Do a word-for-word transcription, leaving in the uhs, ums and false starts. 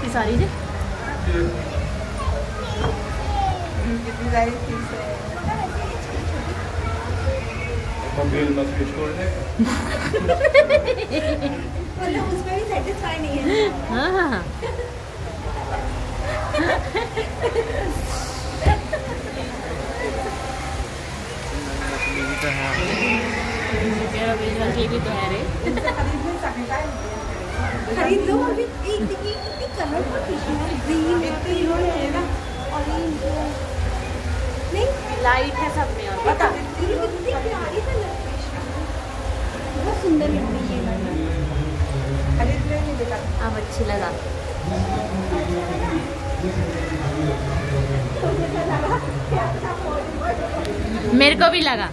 कितनी सारी जी कितनी सारी चीज है। मतलब उसमें भी सेटिस्फाई नहीं है। हाँ मछली भी तो है रे। खरीद लो अभी। एक देखिए कितनी कलरफुल फिश है, ग्रीन इन्होंने है ना, ऑरेंज नहीं लाइट है सब में। और पता कितनी प्यारी कलर फिश है, बहुत सुंदर लग रही है। खरीद लेंगे बेटा, अब अच्छी लगा। मेरे को भी लगा।